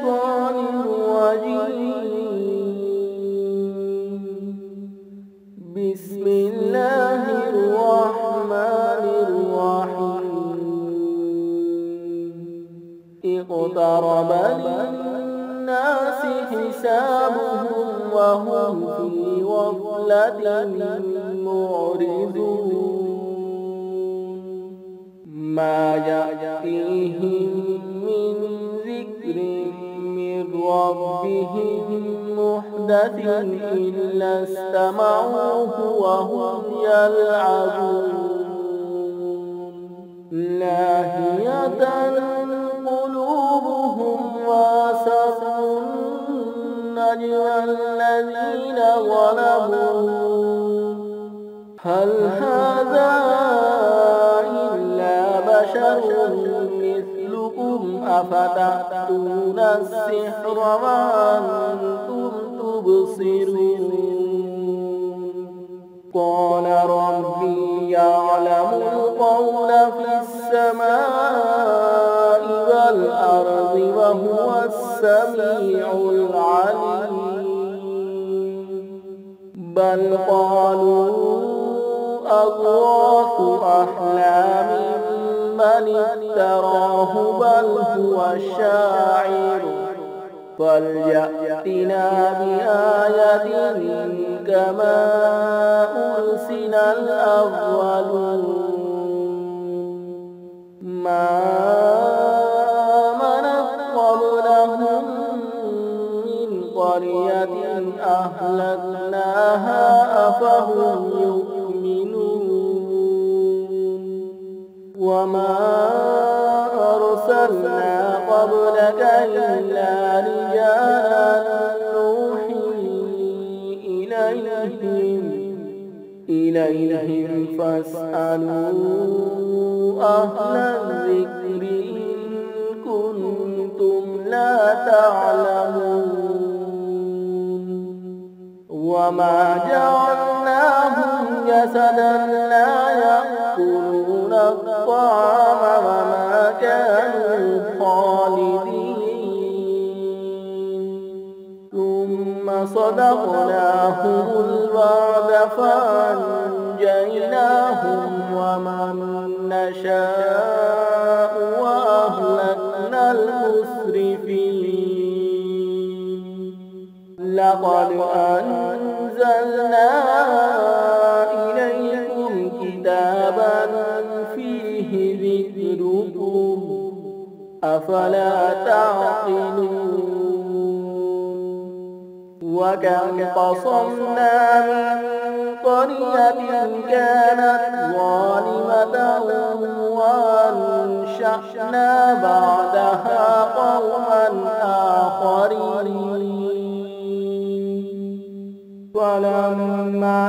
الشيطان الرجيم. بسم الله الرحمن الرحيم. اقترب للناس حسابهم وهم في غفلة معرضون. ما يأتيهم من ذكر من ربهم محدث إلا استمعوه وهم يلعبون. لاهية قلوبهم وأسروا النجوى الذين ظلموا هل هذا إلا بشر مثلكم أفتأتون السحر وأنتم تبصرون. قال ربي يعلم القول في السماء والأرض وهو السميع العليم. بل قالوا أضغاث أحلام بل افتراه بل هو شاعر فليأتنا بآية كما أرسل الأولون. ما آمنت قبلهم من قرية أهلكناها أفهم يؤمنون. وما أرسلنا قبلك إلا رجالا نوحي إليهم فاسألوا أهل الذكر إن كنتم لا تعلمون. وما جعلناهم جسدا لا يأكلون الطعام وما كانوا خالدين. ثم صدقناهم الوعد فأنجيناهم ومن نشاء وأهلكنا المسرفين. لقد أنزلنا إليكم كتابا فيه ذكركم أفلا تعقلون. وكم قصمنا من قرية كانت ظالمة وأنشأنا بعدها قوما آخرين. فلما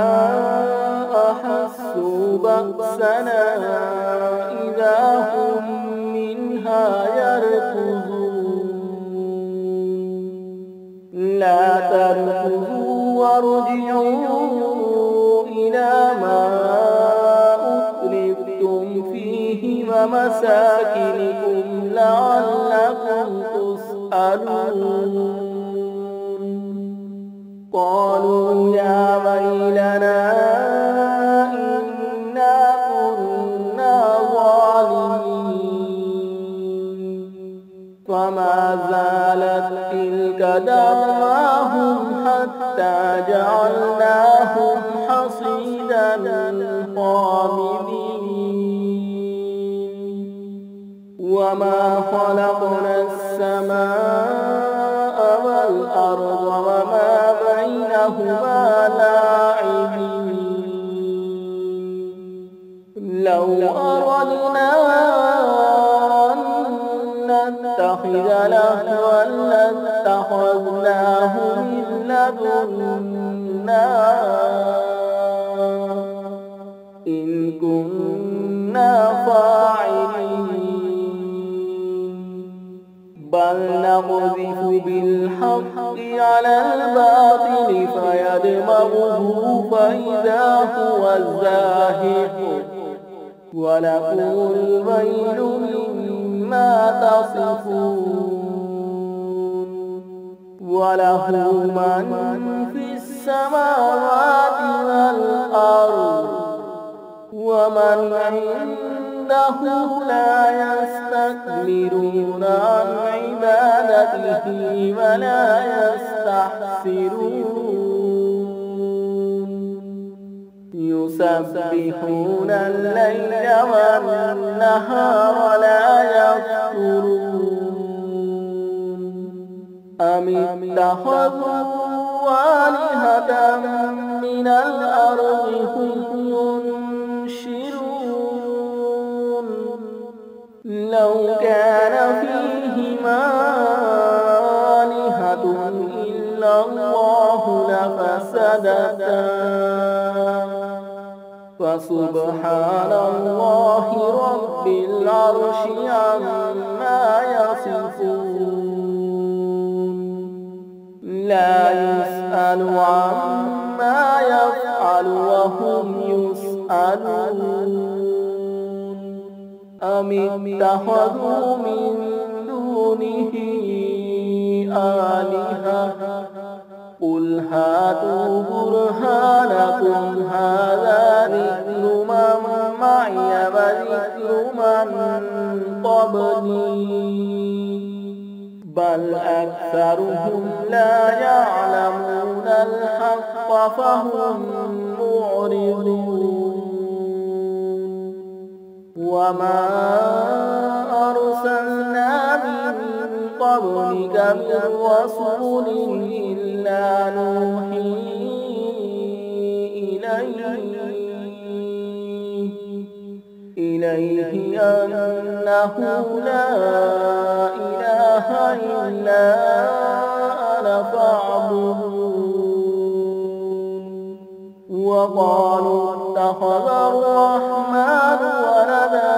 أحسوا بأسنا إذا هم منها يركضون. لا تركضوا وارجعوا إلى ما أترفتم فيه ومساكنكم لعلكم تسألون. قالوا يا ويلنا إنا كنا ظالمين. فما زالت تلك دعواهم حتى جعلناهم حصيدا خامدين. وما خلقنا السماء والأرض وما بينهما لاعبين. لو أردنا أن نتخذ لهوا لاتخذناه من لدنا إن كنا فاعلين. بل نقذف بالحق على الباطل فيدمغه فإذا هو زاهق ولكم الويل مما تصفون. وله من في السماوات والأرض ومن عنده لا يستكبرون عن عبادته ولا يستحسرون يسبحون الليل والنهار لا يفترون أم اتخذوا آلهة من الأرض هم ينشرون لو كان فيهما آلهة إلا الله لفسدتا فسبحان الله رب العرش عما يصفون لا يسأل عما يفعل وهم يسألون أم اتخذوا من دونه آلهة قل هاتوا برهانكم هذا ذكر من معي وذكر من قبلي بل أكثرهم لا يعلمون الحق فهم معرضون وما أرسلنا من قبلك من رسول إلا نوحي إليه أنه لا إله إلا أنا فاعبدون وقالوا اتخذ الرحمن ولدا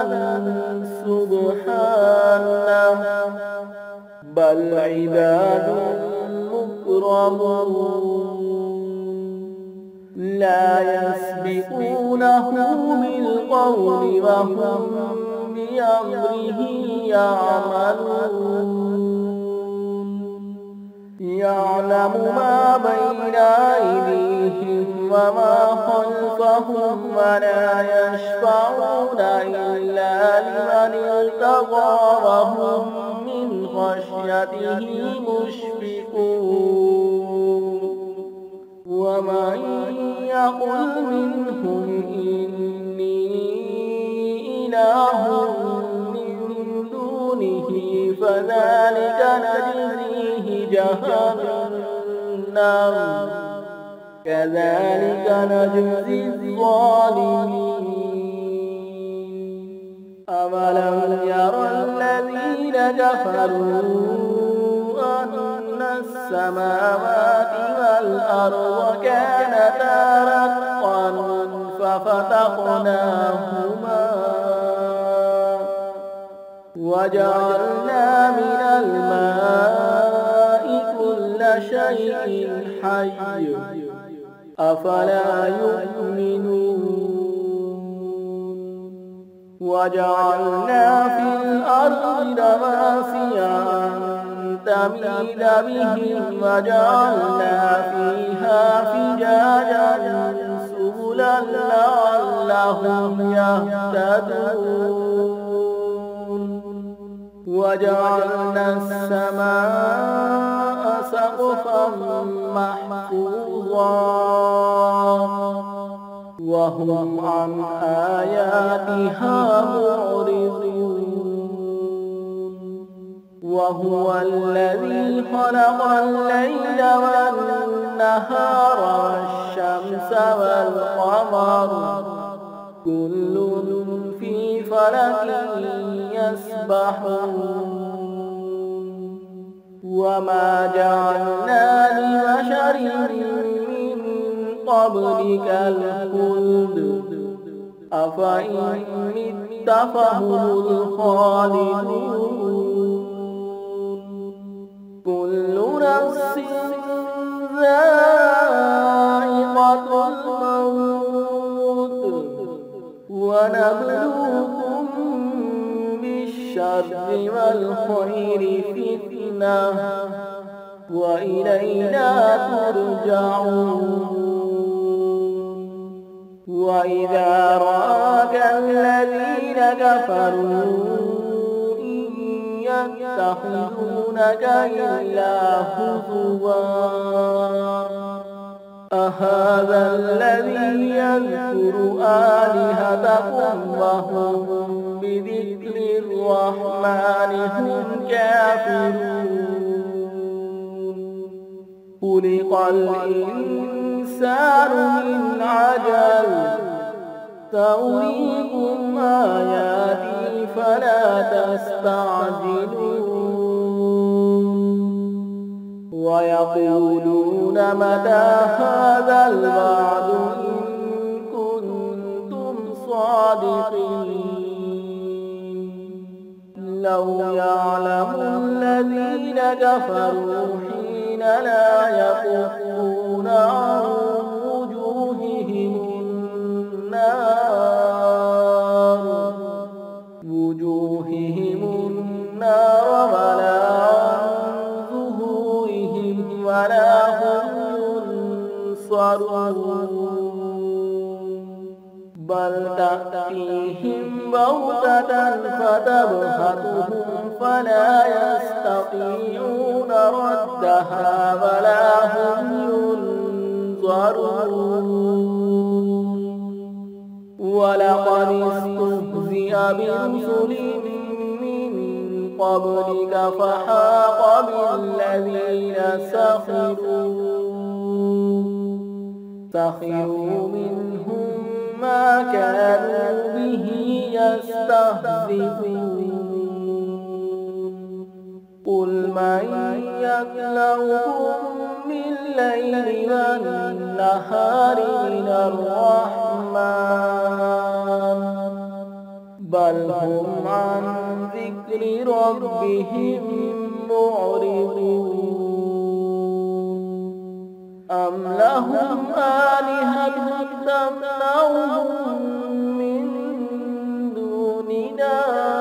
سبحانه بل عباد مكرمون لا يسبقونه بالقول وهم بأمره يعملون يعلم ما بين أيديهم وما خلفهم ولا يشفعون إلا لمن ارتضى وهم من خشيته مشفقون ومن يقل منهم إني إله من دونه فذلك نجزيه جهنم كذلك نجزي الظالمين أولم يرى الذين كفروا أن السماوات والأرض كانتا رتقا ففتقناهما وجعلنا من الماء كل شيء حي أفلا يؤمنون وجعلنا في الأرض رواسي تميد بهم وجعلنا فيها فجاجا سبلا لعلهم يهتدون وجعلنا السماء سقفا محفوظا وهم عن آياتها معرضون وهو الذي خلق الليل والنهار والشمس والقمر كل في فلك يسبحون وما جعلنا لبشر من قبلك الخلد أفإن مت فهم الخالدون كل نفس ذائقة الموت ونبلوكم بالشر والخير فتنة وإلينا ترجعون وإذا رآك الذين كفروا إن يتخذونك إلا هزوا أهذا الذي يذكر آلهتكم وهم بذكر الرحمن هم كافرون خلق الإنسان من عجل سأريكم آياتي فلا تستعجلون ويقولون متى هذا الوعد إن كنتم صادقين لو يعلم الذين كفروا حين لا يكفون عن وجوههم النار ولا عن ظهورهم ولا هم ينصرون بل تأتيهم بغتة فتبهتهم فلا يستطيعون ردها ولا هم ينظرون ولقد استهزئ برسل من قبلك فحاق بالذين سخروا منهم ما كانوا به يستهزئون قل من يكلؤكم بالليل والنهار من الرحمن بل هم عن ذكر ربهم معرضون أم لهم آلهة تمنعهم من دوننا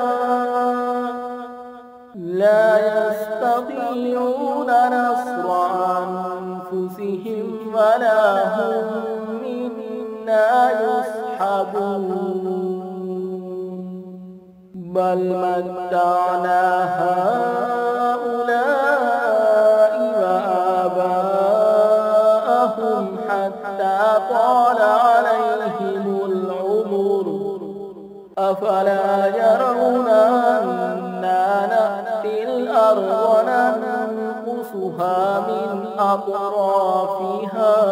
لا يستطيعون نصر أنفسهم ولا هم منا يصحبون بل متعنا هؤلاء وآباءهم حتى طال عليهم العمر أفلا يرون أنا نأتي الأرض ننقصها من أطرافها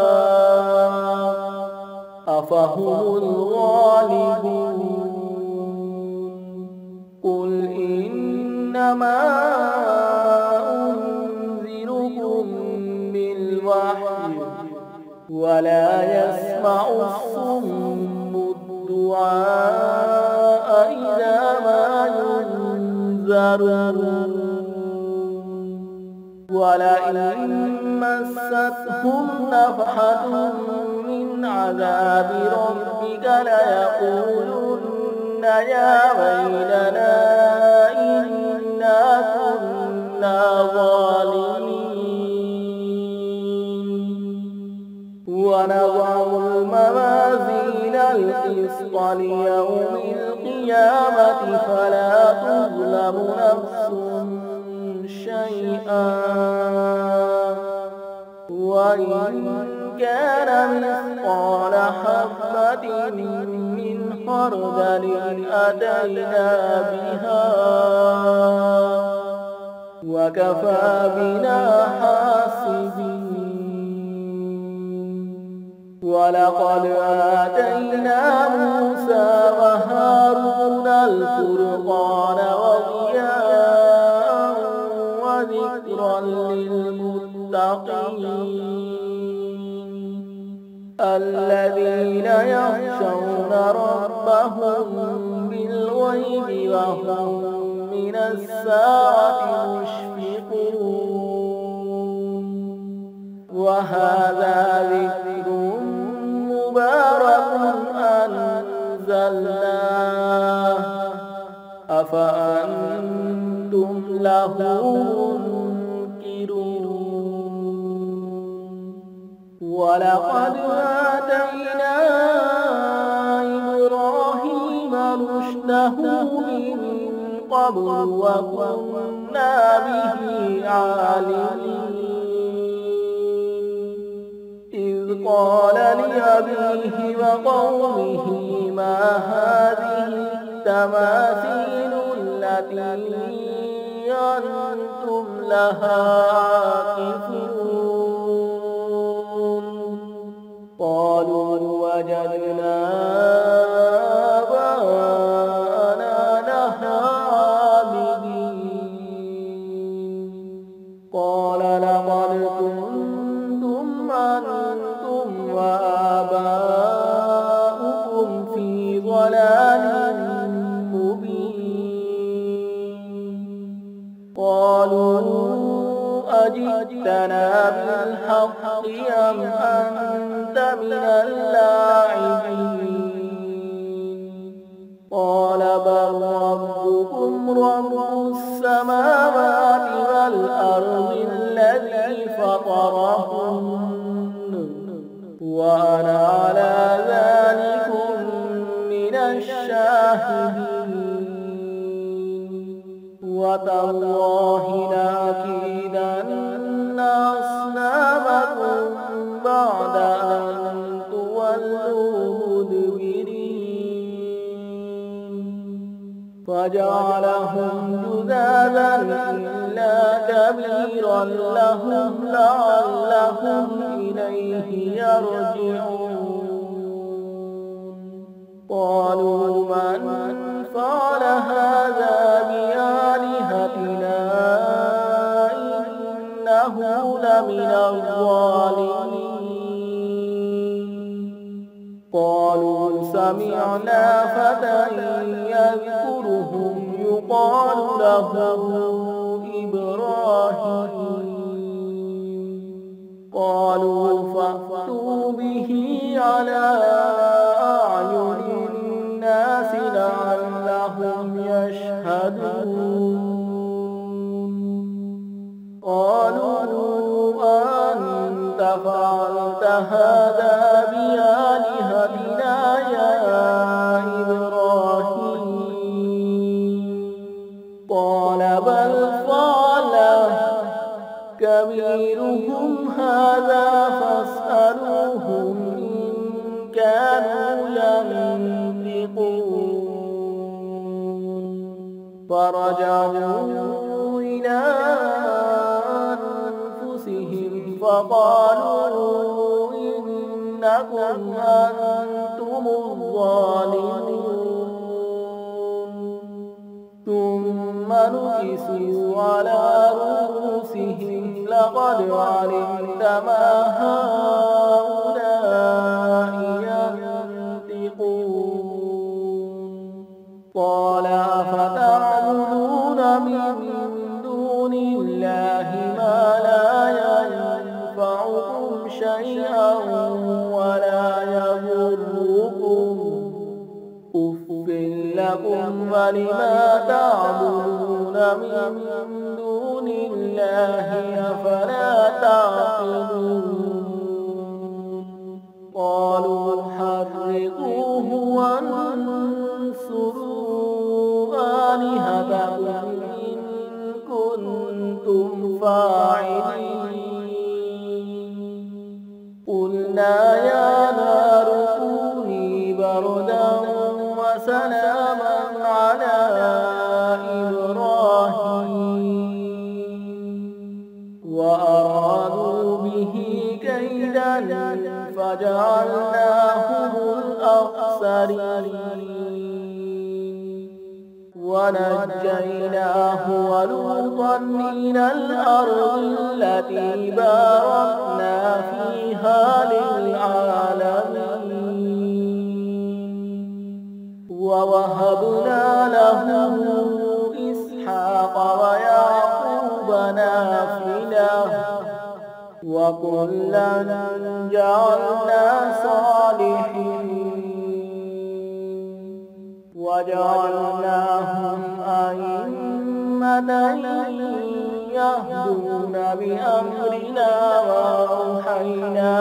أفهم الغالبون قل إنما أنذركم بالوحي ولا يسمع الصم الدعاء إذا ما ينذرون ولئن مستهم نفحة من عذاب ربك ليقولن يا ويلنا إنا كنا ظالمين ونضع الموازين القسط ليوم القيامة فلا تظلم نفس شيئا وإن كان مثقال حبة من خردل أتينا بها وكفى بنا حاسبين ولقد آتينا موسى وهارون الفرقان وضياء وذكرا للمتقين الذين يخشون ربهم بالغيب وهم من الساعة مشفقون وهذا ذكر مبارك أنزلناه أفأنتم له منكرون ولقد آتينا إبراهيم رشده من قبل وكنا به عالمين إذ قال لأبيه وقومه ما هذه التماثيل التي أنتم لها عاكفون قالوا وجدنا آباءنا لها عابدين قال لقد كنتم أنتم وآباؤكم في ضلال قالوا أجئتنا بالحق أم أنت من اللاعبين قال بل ربكم رب السماوات والأرض الذي فطرهن وأنا على ذلكم من الشاهدين وتالله لأكيدن أصنامكم بعد أن تولوا مدبرين فجعلهم جذاذا إلا كبيرا لهم لعلهم إليه يرجعون قالوا من فعل هذا بآلهتنا إنه لمن الظالمين قالوا سمعنا فتى يذكرهم يقال له إبراهيم قالوا فأتوا به على أعين الناس لعلهم يشهدون قالوا أنت فعلت هذا بآلهتنا يا إبراهيم قال بل فعله كبيرهم هذا فاسألوهم إن كانوا ينطقون فرجعوا إلى أنفسهم فقالوا إنكم أنتم الظالمون ثم نكسوا على رؤوسهم لقد علمت ما هؤلاء ينطقون قال أفتعبدون من دون الله ما لا ينفعكم شيئا ولا يضركم أف لكم ولما تعبدون من دون الله أفلا تعقلون قالوا حرقوه وانصروا آلهتكم إن كنتم فاعلين قلنا يا نار كوني بردا وسلاما على إبراهيم وأرادوا به كيدا فجعلناهم الأخسرين ونجيناه ولوطا إلى الأرض التي باركنا فيها للعالمين ووهبنا له إسحاق ويعقوب نافلة وكلا جعلنا صالحين وجعلناهم أئمة يهدون بأمرنا وأوحينا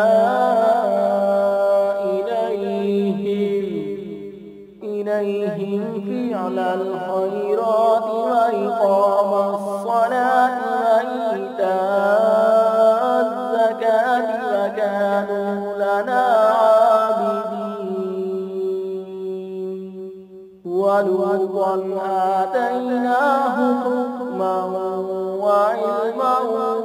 إليهم فعل الخيرات وإقام الصلاة وإيتاء الزكاة وكانوا لنا عابدين ولوطا آتيناه حكما وعلما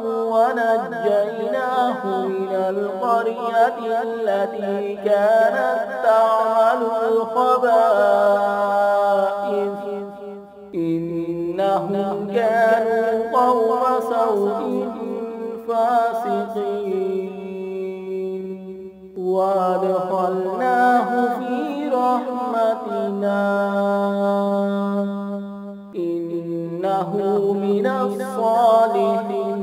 ونجيناه من القرية التي كانت تعمل الخبائث إنهم كانوا قوم سوء فاسقين وأدخلناه في رحمتنا إنه من الصالحين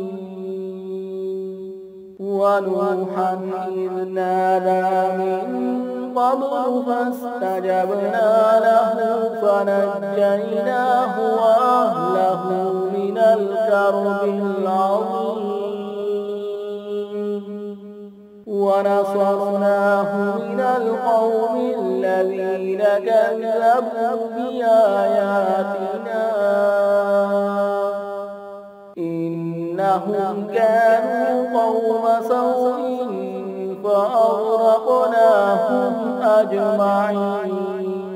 ونوحا إذ نادى من قبل فاستجبنا له فنجيناه وأهله من الكرب العظيم ونصرناه من القوم الذين كذبوا بآياتنا إنهم كانوا قوم سوء فأغرقناهم أجمعين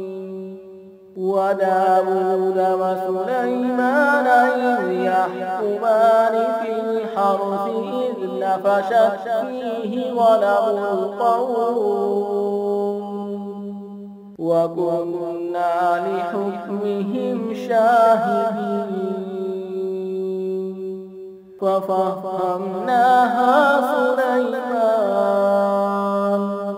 وداود وسليمان إذ يحكمان في الحرث إذ نفشت فيه غنم القوم وكنا لحكمهم شاهدين ففهمناها سليمان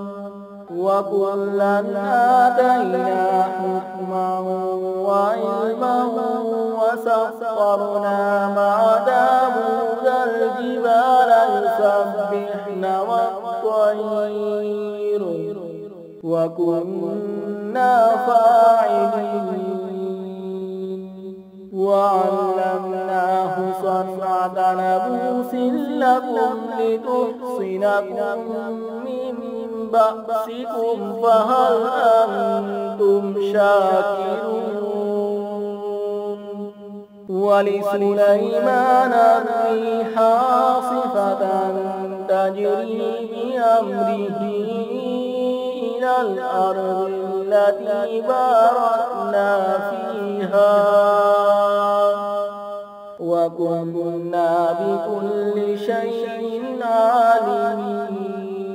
وكلا آتينا حكما وعلما وسخرنا مع داود الجبال يسبحن والطير وكنا فاعلين وعلمناه صنعة لبوس لكم لتحصنكم من بأسكم فهل أنتم شاكرون ولسليمان الريح عاصفة تجري بأمره إلى الأرض التي باركنا فيها وكنا بكل شيء عالمين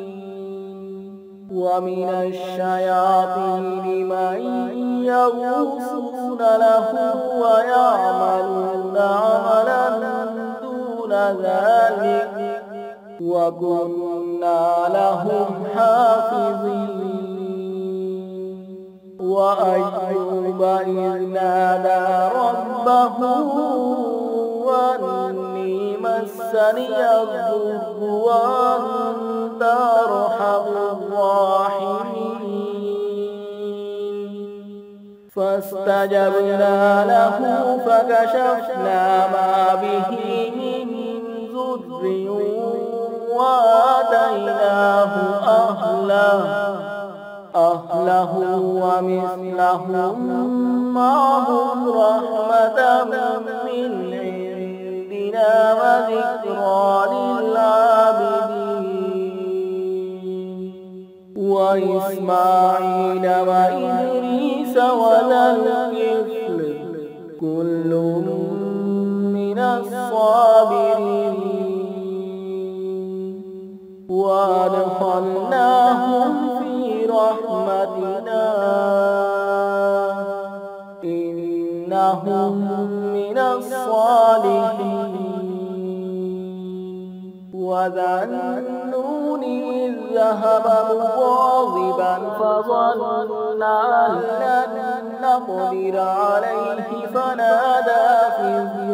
ومن الشياطين من يغوصون له ويعملون عملا دون ذلك وكنا لهم حافظين وأيوب إذ نادى ربه أني مسني الضر وأنت أرحم الراحمين فاستجبنا له فكشفنا ما به من ضر وآتيناه أهله ومثلهم معهم رحمة من عندنا وذكرى للعابدين وإسماعيل وإدريس وذا الكفل كل من الصابرين وأدخلناهم في رحمتنا إنهم من الصالحين وذا النون إذ ذهب مغاضبا فظن أن لن نقدر عليه فنادى في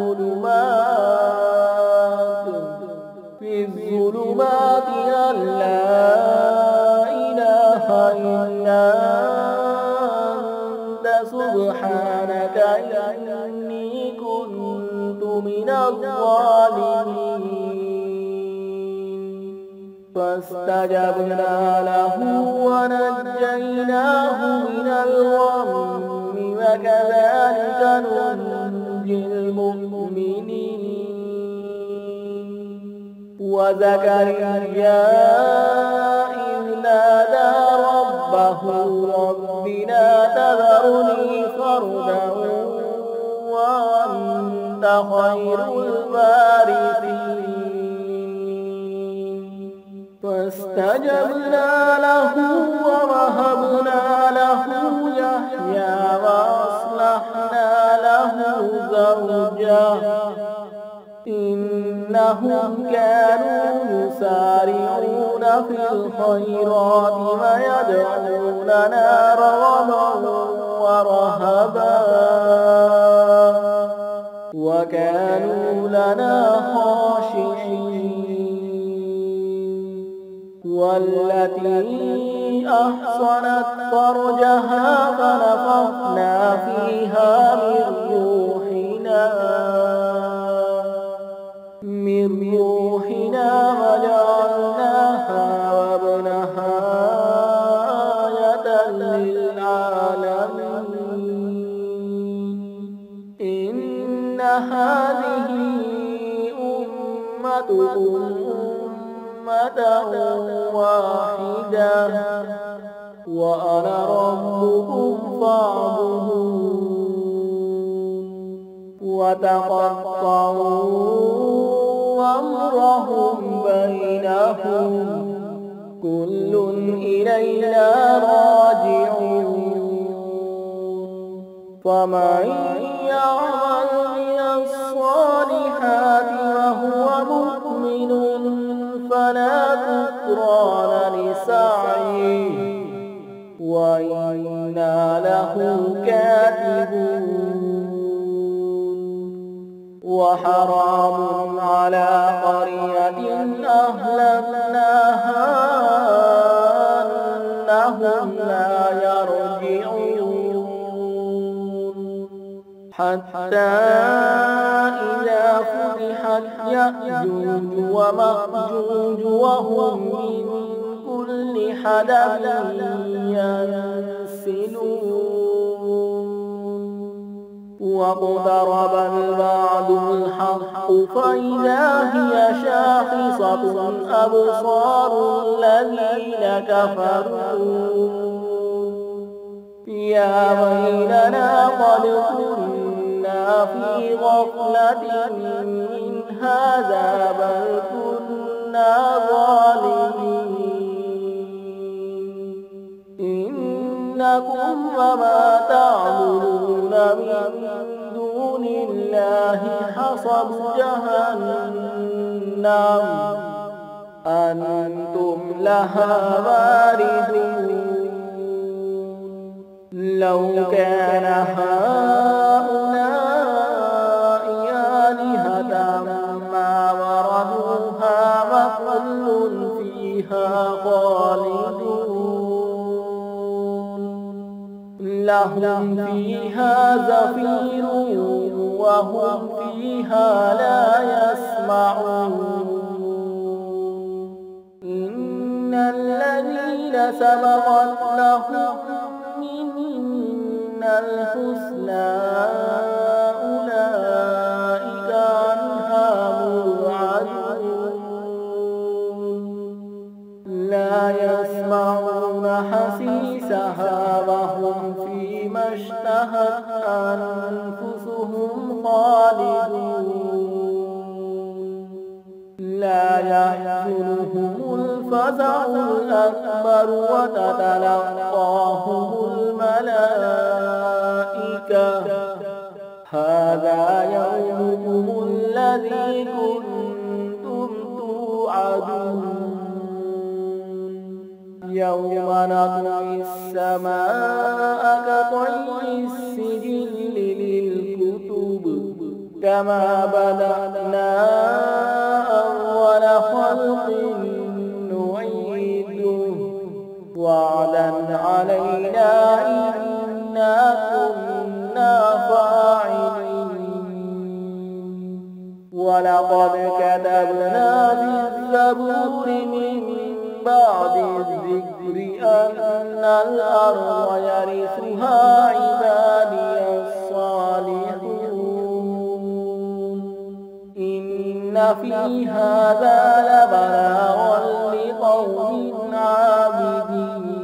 الظلمات أن لا إله إلا أنت سبحانك إني كنت من الظالمين فاستجبنا له ونجيناه من الغم وكذلك ننجي المؤمنين وزكريا إذ نادى ربه رب لا تذرني فردا وأنت خير الوارثين فاستجبنا له ووهبنا له يحيى وأصلحنا له زوجه إنهم كانوا يسارعون في الخيرات ويدعوننا رغبا ورهبا وكانوا لنا خاشعين والتي أحصنت فرجها فنفخنا فيها من روحنا وجعلناها وابنها آية للعالمين إن هذه أمتكم أمة واحدة وأنا ربكم فاعبدون وتقطعوا أمرهم بينهم كل إلينا راجعون فمن يعمل من الصالحات وهو مؤمن فلا كفران لسعيه وإنا له كاتبون وحرام على قرية أهلكناها أنهم لا يرجعون حتى إذا فتحت يأجوج ومأجوج وهم من كل حدب ينسلون واقترب الوعد الحق فإذا هي شاخصة أبصار الذين كفروا يا ويلنا قد كنا في غفلة من هذا بل كنا ظالمين إنكم وما تعبدون من دون الله حصب جهنم أنتم لها واردون لو كان هؤلاء آلهة ما وردوها وكل فيها خالدون لهم فيها زفير وهم فيها لا يسمعون إن الذين سبقت لهم منا الحسنى أولئك عنها مبعدون لا يسمعون حسيسها وهم فيما اشتهت أنفسهم خالدون لا يحزنهم الفزع الأكبر وتتلقاهم الملائكة هذا يومكم الذي كنتم توعدون يوم نطوي السماء كطي السجل للكتب كما بدأنا أول خلق نعيده وعدا علينا إنا كنا فاعلين ولقد كتبنا في الزبور من بعد الذكر أن الأرض يرثها عبادي الصالحون إن في هذا لبلاغا لقوم عابدين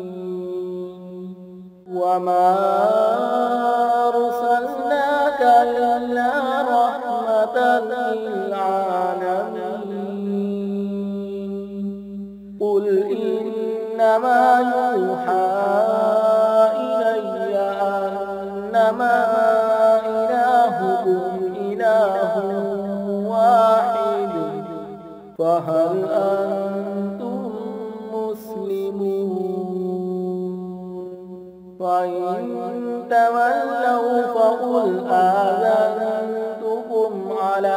وما أرسلناك إلا رحمة للعالمين قل إنما يوحى إلي أنما إلهكم إله واحد فهل أنتم مسلمون فإن تولوا فقل آذنتكم على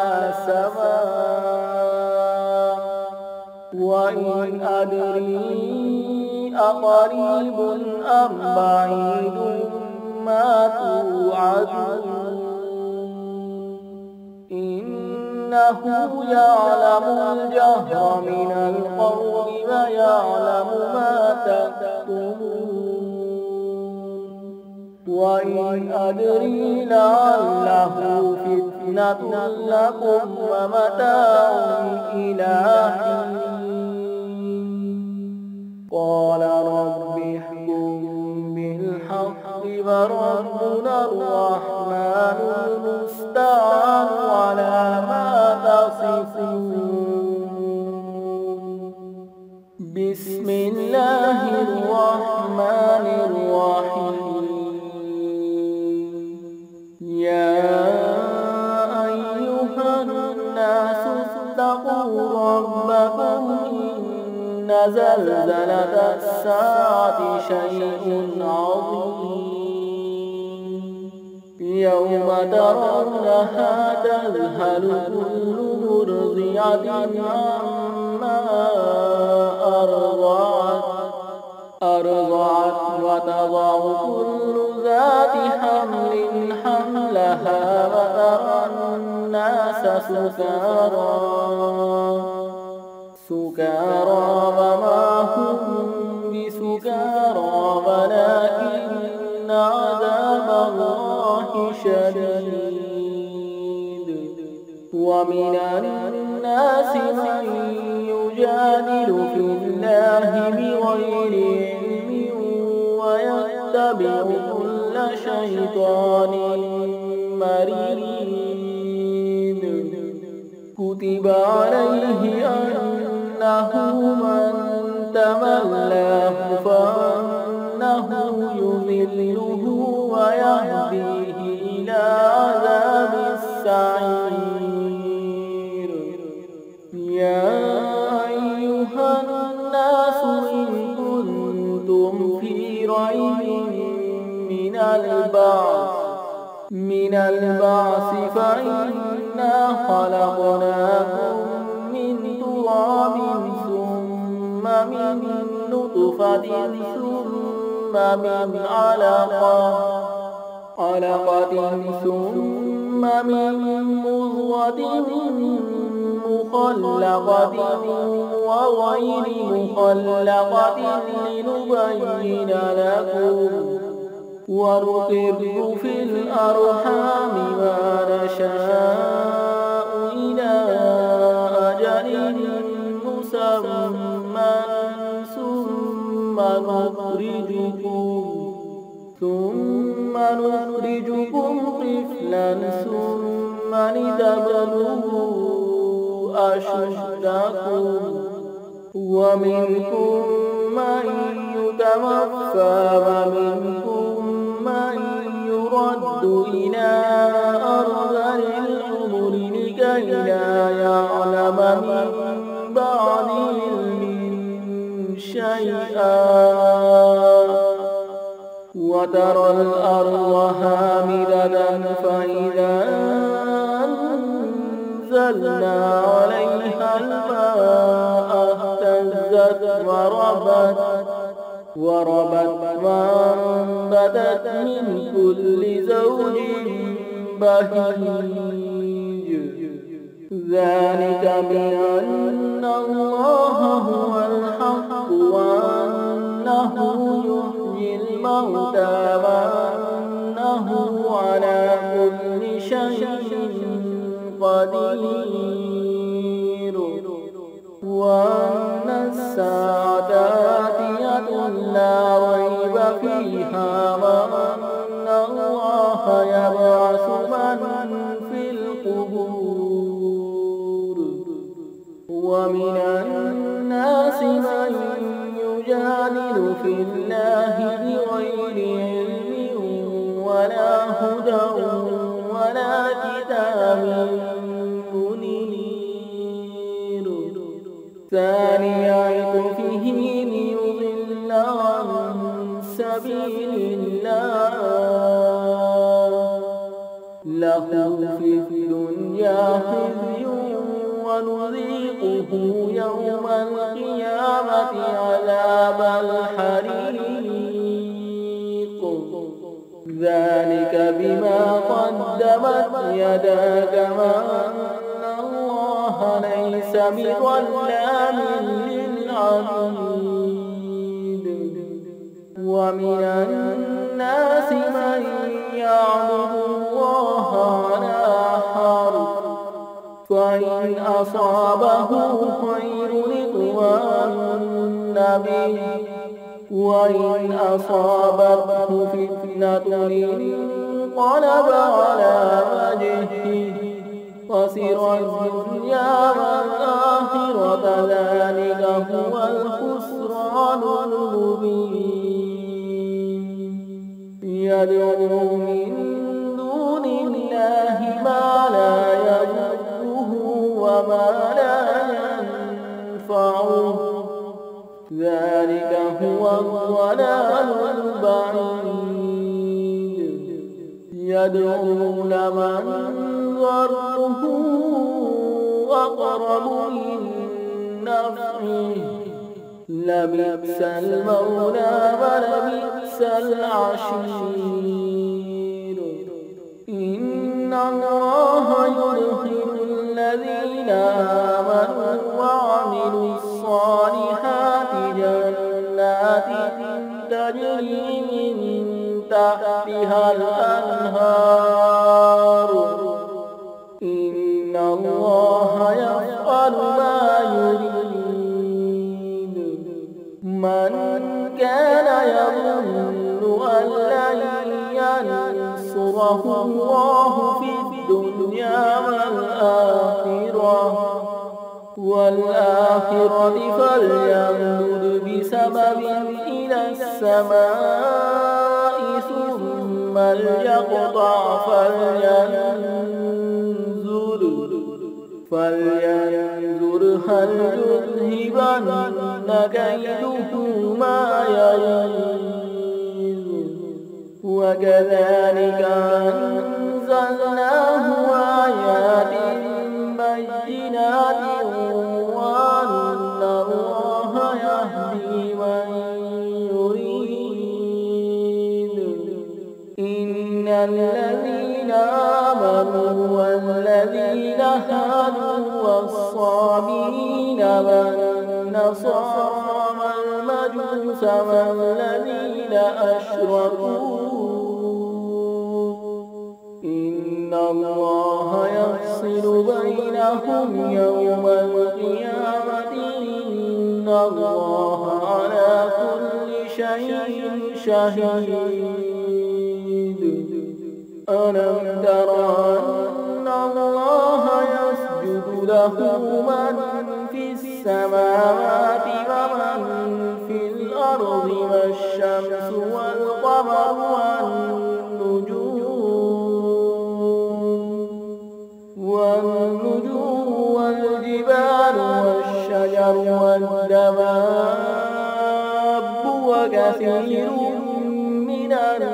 سواء وإن أدري أقريب أم بعيد ما توعدون إنه يعلم الجهر من القول ويعلم ما تكتمون وإن أدري لعله فتنة لكم ومتاع إلى حين قال رب احكم بالحق وربنا الرحمن المستعان على ما تصفون بسم الله الرحمن الرحيم يا أيها الناس اتقوا ربكم إن زلزلة الساعة شيء عظيم يوم ترونها تذهل كل مرضعة عما أرضعت وتضع كل ذات حمل حملها وترى الناس سكارى وما هم بسكارى ولكن عذاب الله شديد ومن الناس من يجادل في الله بغير علم ويتبع كل شيطان مريد كتب عليه أنه من تولاه فأنه يضله ويهديه إلى عذاب السعير يا أيها الناس إن كنتم في ريب من البعث فإنا خلقناكم من تراب ثم من نطفة ثم من علقة ثم من مضغة مخلقة وغير مخلقة لنبين لكم ونقر في الأرحام ما نشاء إلى أجل مسمى ثم نخرجكم طفلا ثم لتبلغوا أشدكم ومنكم من يتوفى ومنكم من يرد إلى أرذل العمر لكي لا يعلم من بعد علم شيئا وترى الأرض هامدة فإذا أنزلنا عليها الماء اهتزت وربت وانبتت من كل زوج بهيج ذلك بأن الله هو الحق وأنه يحيي الموتى وأنه على كل شيء قدير وأن الساعة آتية لا ريب فيها وأن الله يبعث من في القبور ومن الناس من يجادل في الله بغير علم ولا هدى ولا كتاب منير ثاني عطفه ليضل عن سبيل الله له في الدنيا خزي ونذيقه يوم القيامة عذاب الحريق ذلك بما قدمت يداك وأن الله ليس بظلام للعبيد ومن الناس من يعبد الله على حرف فإن أصابه خير اطمأن به وإن أصابته فتنة انقلب على وجهه خسر الدنيا والآخرة ذلك هو الخسران المبين يدعو من دون الله ما لا يضره وما لا ينفعه ذلك هو الضلال البعيد يدعو لمن ضره أقرب من نفعه لبئس المولى ولبئس العشير إن الله يدخل الذين آمنوا وعملوا الصالحات جنات تجري من تحتها الأنهار إن الله يفعل ما يريد من كان يظن أن لن ينصره الله في الدنيا والآخرة فليمدد بسبب إلى السماء ثم ليقطع فلينظر هل يذهبن كيده ما يغيظ وكذلك أنزلناه آيات بينات وأن الله يهدي من يريد إن الذين آمنوا والذين هادوا والصابئين والنصارى والمجوس والذين أشركوا إن الله يفصل بينهم يوم القيامة إن الله على كل شيء شهيد ألم تر أن الله يسجد له من في السماوات ومن في الأرض والشمس والقمر والنجوم والجبال والشجر والدواب وكثير من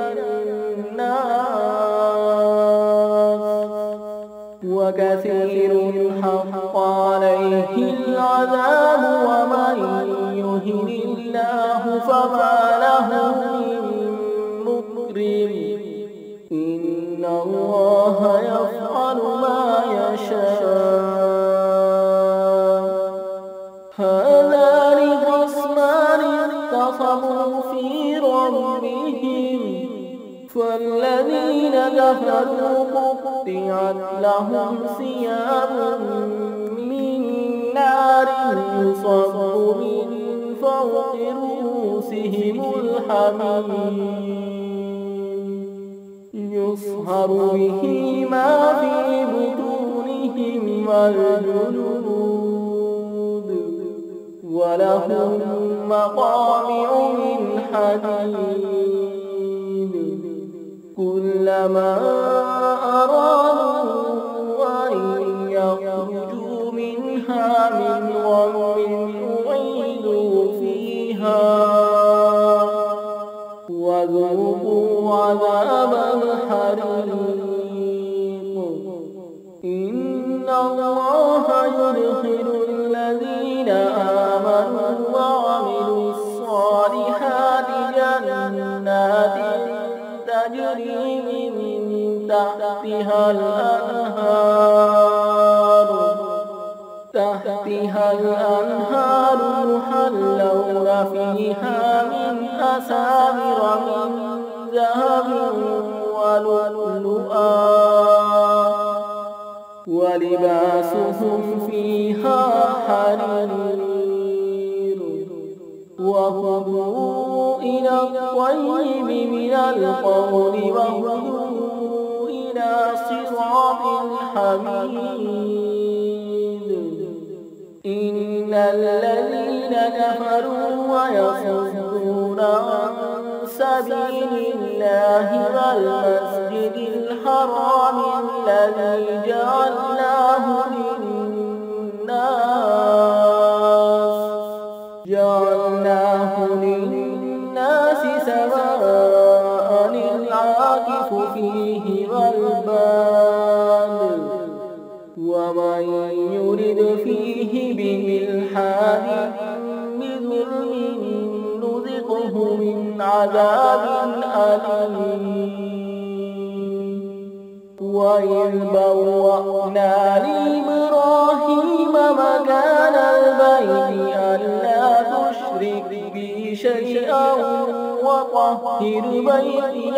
الناس وكثير حق عليه العذاب ومن يهن الله فما له من مكرم إن الله يفعل ما يشاء كفروا قطعت لهم ثياب من نار يصب من فوق رؤوسهم الحميم يصهر به ما في بطونهم والجلود ولهم مقامع من حديد كلما أرادوا أن يخرجوا منها من غم أعيدوا فيها وذوقوا عذاب الحريق إن الله يدخل الذين آمنوا وعملوا الصالحات جنات تجري من تحتها الأنهار يحلون فيها من أساور من ذهب ولؤلؤا ولباسهم فيها حرير وهدوا إلى الطيب من القول وهدوا إلى صراط الحميد إن الذين كفروا ويصدون عن سبيل الله والمسجد الحرام الذي جعلناه للناس سواء العاكف فيه والباد ومن يرد فيه بإلحاد بظلم نذقه من عذاب أليم وإذ بوأنا لإبراهيم مكان البيت ألا تشرك بي شيئا وطهر بيتي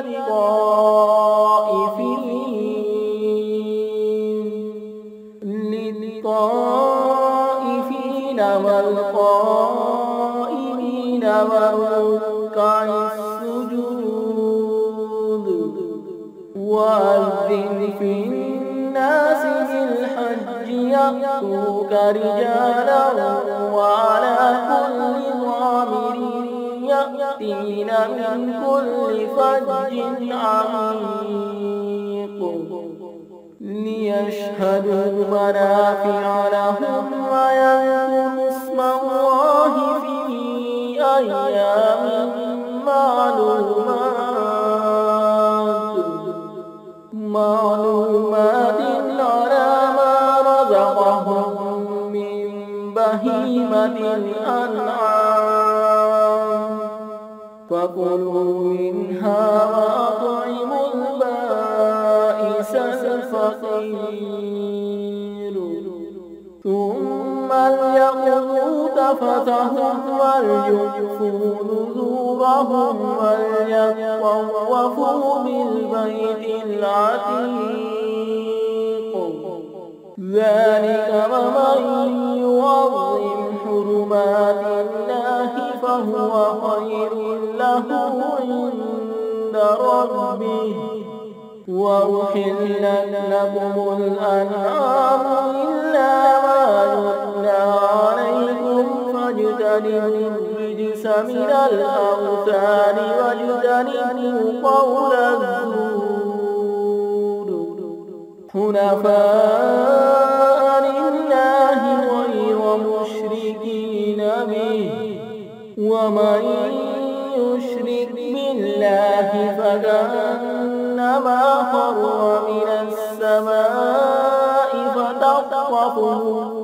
للطائفين والقائمين والركع السجود وأذن في الناس بالحج يأتوك رجالا وعلى كل ضامر يأتين من كل فج عميق ليشهدوا منافع لهم ويذكروا اسم الله في أيام معلومات على ما رزقهم من بهيمة الأنعام فكلوا منها وأطعموا البائس الفقير ثم ليقضوا تفثهم وليوفوا نذورهم وليطوفوا بالبيت العتيق ذلك ومن يعظم حرمات الله فهو خير له عند ربه وأحلت لكم الأنعام إلا ما يتلى عليكم فاجتنبوا الرجس من الأوثان واجتنبوا قول الزور حنفاء لله غير مشركين به ومن يشرك بالله فكأنما خر من السماء فتخطفه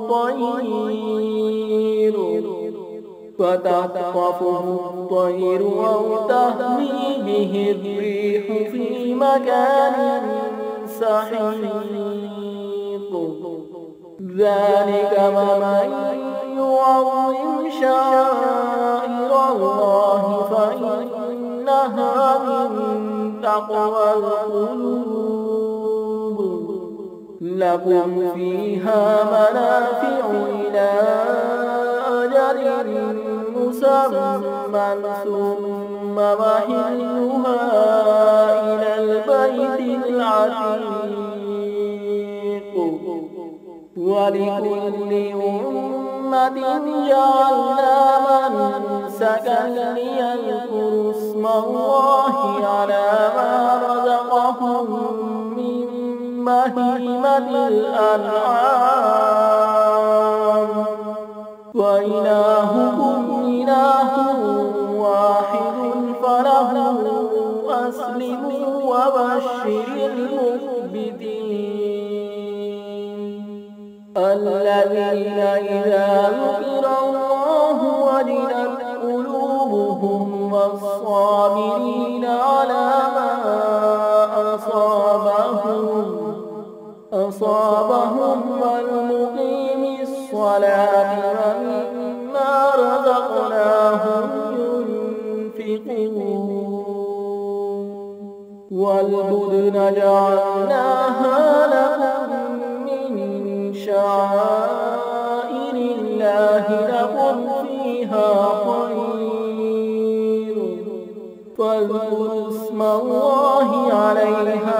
الطير أو تهوي به الريح في مكان سحيق ذلك ومن يعظم شعائر الله فإنها من تقوى القلوب لكم فيها منافع إلى أجل مسمى ثم محلها إلى البيت العتيق ولكل أمة جعلنا منسكا ليذكروا اسم الله على ما رزقهم من بهيمة الأنعام وإلهكم إله واحد فله أسلموا وبشر المخبتين الذين إذا ذكر الله وجلت قلوبهم والصابرين على ما أصابهم والمقيم الصلاة ومما رزقناهم ينفقون والبدن جعلناها لكم من شعائر الله لكم فيها خير فاذكروا اسم الله عليها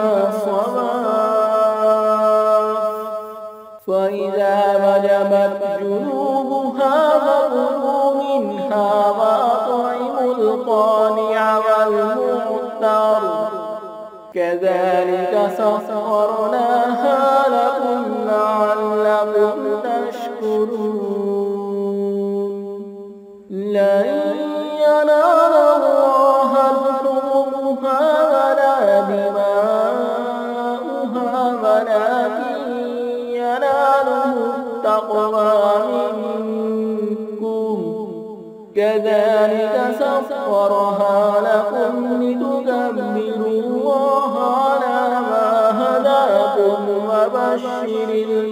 صواف فإذا وجبت جنوبها فكلوا منها وأطعموا القانع والمعتر كذلك سخرناها لكم لعلكم تشكرون لن ينال الله لحومها ولا دماؤها ولكن يناله التقوى منكم كذلك سخرها لكم لتكبروا الله على ما هداكم وبشر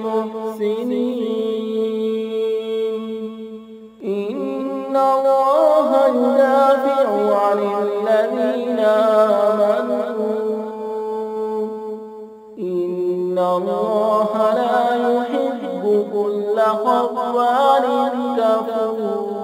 المحسنين إن الله يدافع عن الذين آمنوا إن الله لا يحب كل خوان كفور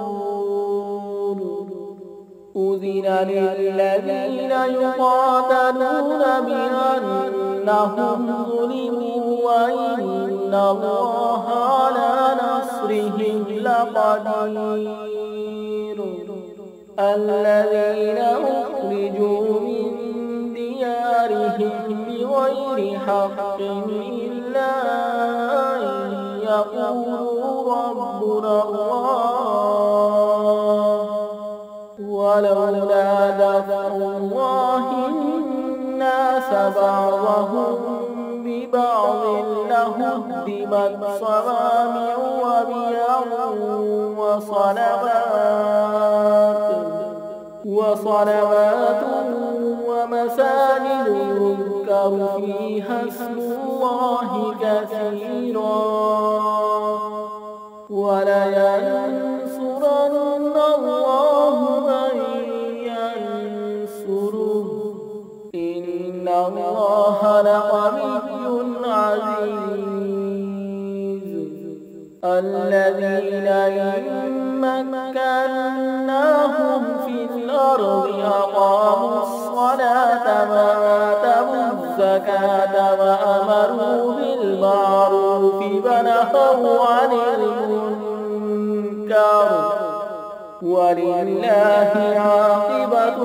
أذن للذين يقاتلون بأنهم ظلموا وإن الله على نصرهم لقدير الذين أخرجوا من ديارهم بغير حق إلا أن يقولوا ربنا الله ولولا دفع الله الناس بعضهم ببعض لهدمت صوامع وبيع وصلوات ومساجد يذكر فيها اسم الله كثيرا ولينصرن الله من ينصره إن الله لقوي عزيز الذين إن مكناهم في الأرض أقاموا الصلاة وآتوا الزكاة وأمروا بالمعروف ونهوا عن المنكر ولله عاقبة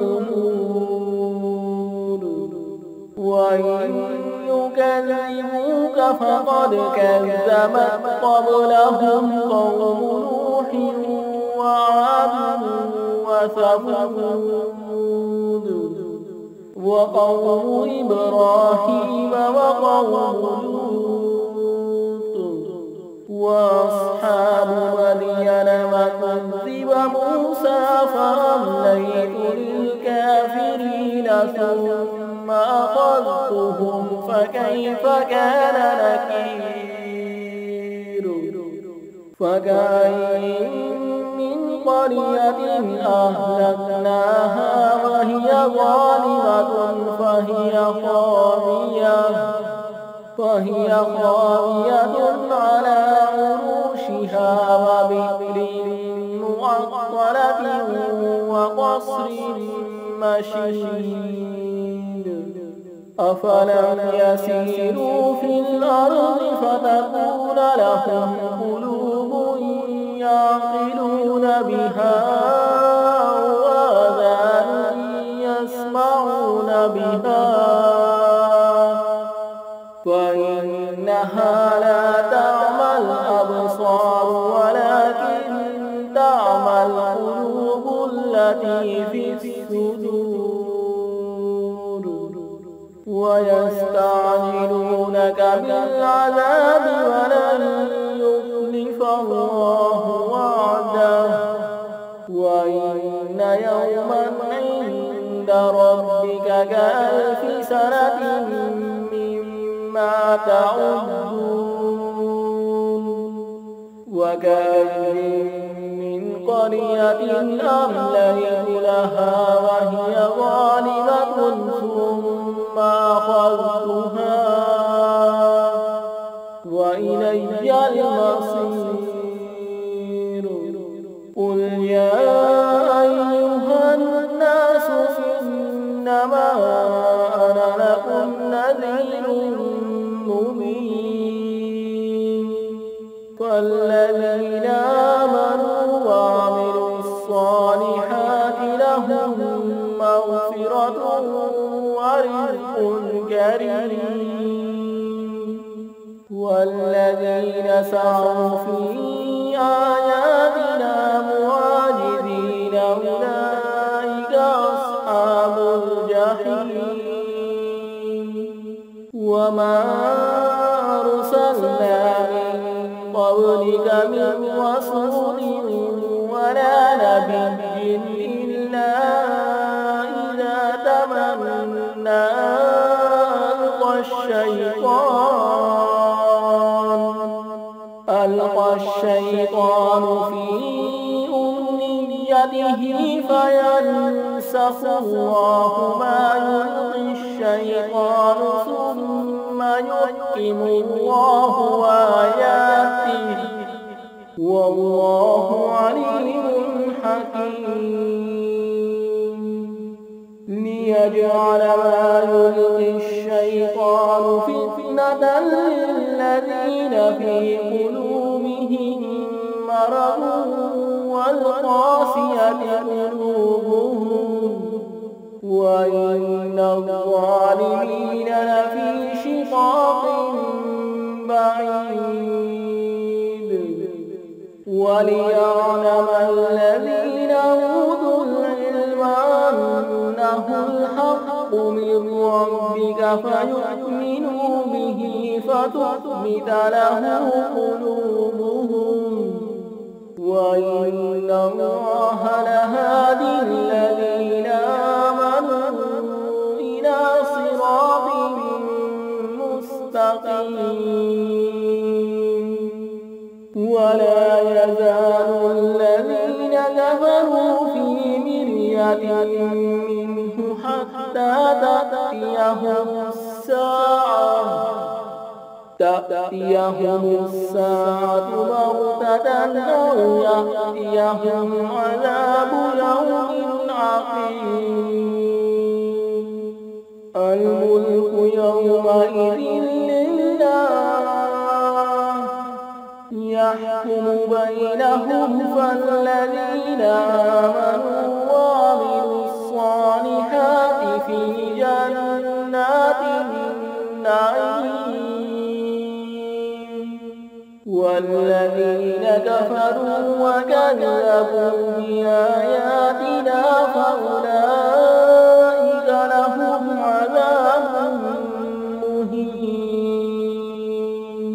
الأمور وإن يكذبوك فقد كذبت قبلهم قوم نوح وعاد وثمود وقوم إبراهيم وقوم لوط وأصحاب مدين وكذب موسى فأمليت للكافرين ثم أخذتهم فكيف كان نكير فكأين من قرية أهلكناها وهي ظالمة وهي خاوية على عروشها وبئر معطلة وقصر مشيد أفلم يسيروا في الأرض فتكون لهم قلوب يعقلون بها وآذان يسمعون بها فإنها لا تعمى الأبصار ولكن تعمى القلوب التي في الصدور ويستعجلونك بالعذاب ولن يخلف الله وعده وإن يوما عند ربك كألف سنة مما تعدون وكأين من قرية أمليت لها وهي ظالمة ثم أخذتها وإلي المصير قل يا أيها الناس إنما أنا لكم نذير مبين فالذين آمنوا وعملوا الصالحات لهم مغفرة ورزق كريم والذين سعوا في آياتنا معاجزين أولئك أصحاب الجحيم وما أرسلنا من قبلك من رسول ولا نبي إلا إذا تمنى ألقى الشيطان في أمنيته فينسخ الله ما يلقي الشيطان ثم يحكم الله آياته والله عليم حكيم ليجعل ما يلقي الشيطان فتنة للذين في قلوبهم مرض والقاسية قلوبهم وإن الظالمين لفي شقاق بعيد وليعلم الذين أوتوا العلم أنه الحق من ربك فيؤمنوا به فتخبت له قلوبهم وإن الله لهادي الذين آمنوا إلى صراط مستقيم ولا يزال الذين كفروا في مرية منه حتى تأتيهم الساعة بغتة أو يأتيهم عذاب يوم عقيم الملك يومئذ لله يحكم بينهم فالذين آمنوا وعملوا الصالحات في جنات النعيم والذين كفروا وكذبوا بآياتنا فأولئك لهم عذاب مهين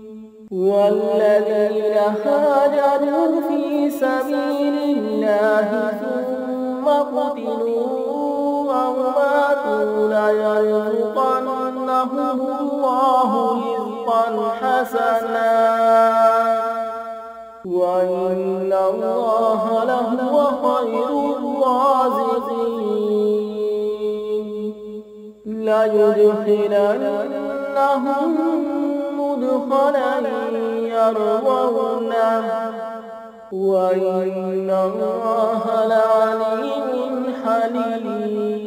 والذين هاجروا في سبيل الله ثم قتلوا أو ماتوا ليرزقنهم الله رزقا حسنا وإن الله لهو خير الرازقين ليدخلن لهم مدخلا يرضونه وإن الله لعليم حليم.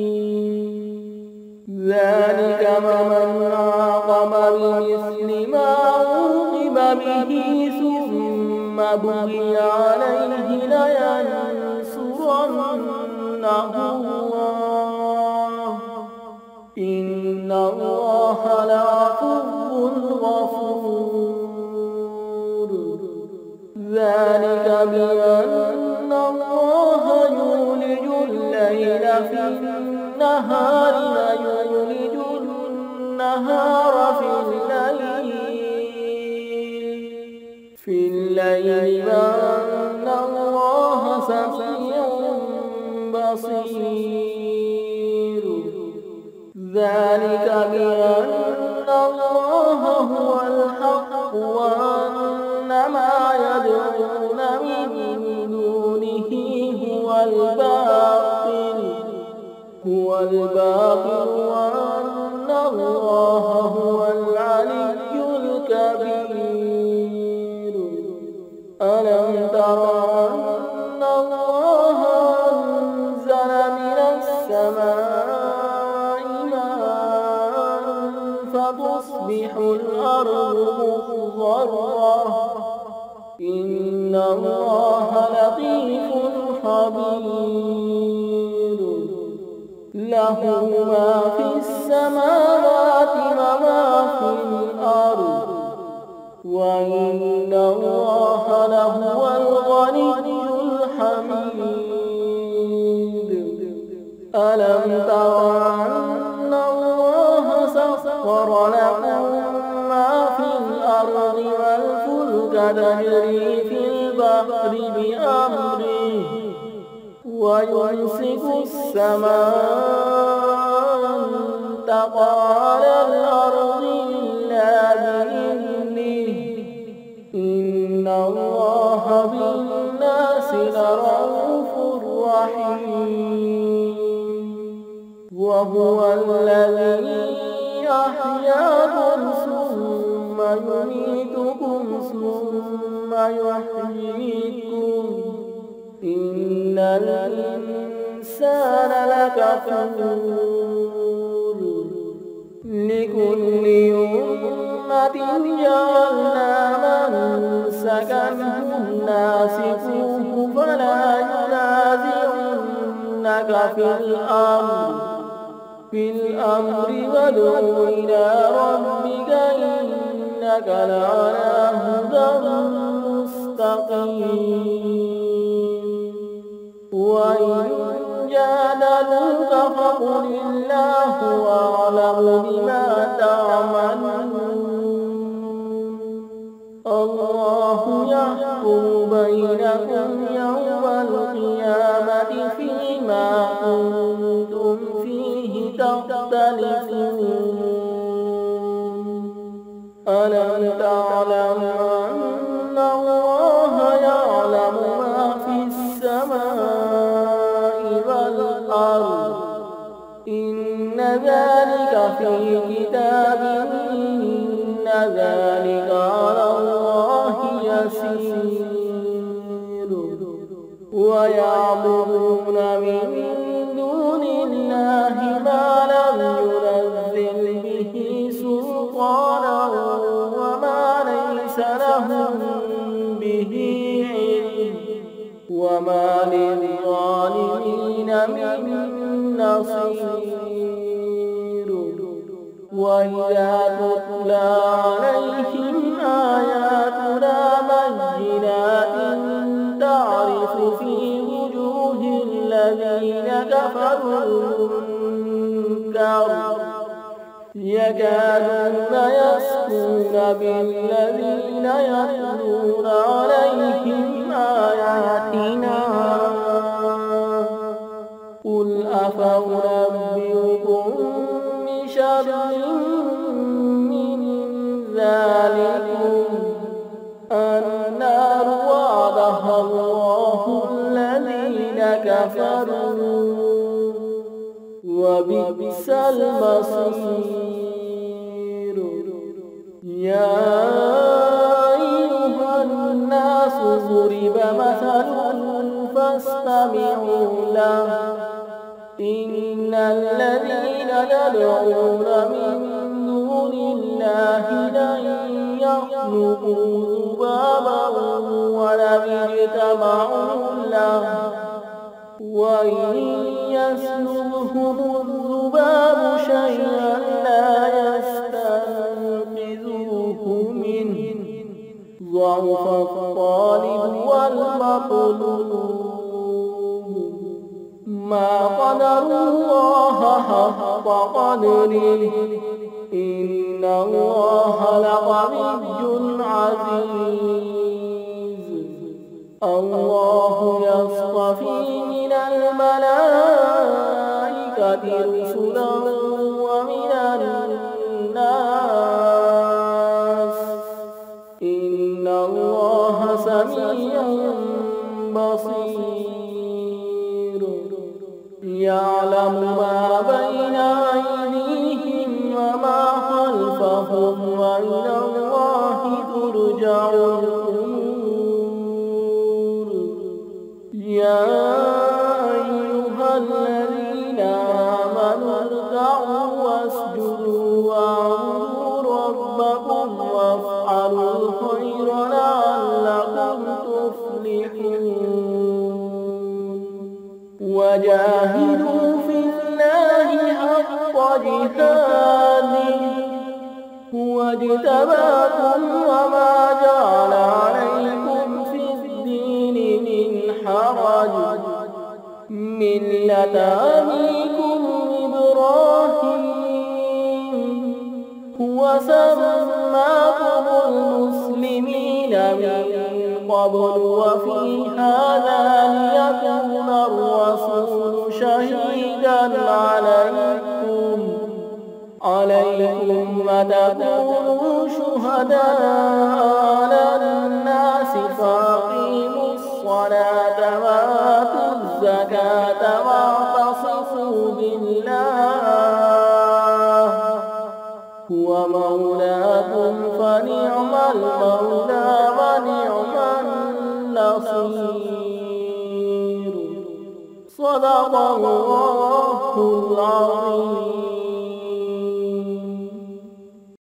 ذلك من عاقب بمثل ما عوقب به ثم بغي عليه لينصرنه الله إن الله لعفو غفور. ذلك بأن الله يولج الليل في النهار ويولج النهار في الليل وأن الله سميع بصير. ذلك بأن الله هو الحق وأن ما يدعون من دونه هو الباطل وأن الله هو العلي الكبير. ألم تر أن الله أنزل من السماء ماء فتصبح الأرض مخضرة إن الله لطيف خبير. له ما في السماوات وما في الأرض وإن الله لهو الغني الحميد. ألم تر أن الله سخر لكم ما في الأرض والفلك تجري في البحر بأمره ويمسك السماء أن تقع على الأرض إلا بإذنه إن الله بالناس لرءوف رحيم. وهو الذي أحياكم ثم يميتكم ثم يحييكم إن الإنسان لكفور. لكل أمة جعلنا منسكا ناسكوه فلا ينازعنك في الأمر وادع إلى ربك إنك لعلى هدى مستقيم. وإن جادلوك فقل الله أعلم بما تعملون. الله يحكم بينكم يوم القيامة فيما كنتم فيه تختلفون. ألم تعلم أن الله يعلم ما في السماء والأرض إن ذلك في كتاب إن ذلك على الله يسير. ويعبدون من دون الله ما لم ينزل به سلطانا وما ليس لهم به علم وما للظالمين من نصير. وإذا تتلى عليهم آياتنا بينات تعرف في وجوه الذين كفروا المنكر يكادون يسطون بالذين يتلون عليهم آياتنا. قل أفأنبئكم بشر من ذلكم النار وعدها الله الذين كفروا وبئس المصير. يا أيها الناس ضرب مثل فاستمعوا له إن الذين تدعون من دون الله لن يخلقوا ذبابا ولو اجتمعوا له وإن يسلبهم الذباب شيئا لا يستنقذوه منه ضعف الطالب والمطلوب ما قدروا الله حق قدره إن الله لقوي عزيز الله يصطفي من الملائكة رسلا ومن الناس إن الله سميع بصير يعلم ما بين أيديهم وما خلفهم وإلى الله ترجع الأمور يا أيها الذين آمنوا اركعوا واسجدوا واعبدوا ربكم وافعلوا الخير لعلكم تفلحون وجاهدوا في الله حق جهاده هو اجتباكم وما جعل عليكم في الدين من حرج ملة أبيكم إبراهيم هو سماكم المسلمين من قبل وفي هذا ليكون الرسول شهيدا عليكم وتكونوا شهداء على الناس فأقيموا الصلاة وآتوا الزكاة واعتصموا بالله هو مولاكم فنعم المولى ونعم النصير صدق الله العظيم.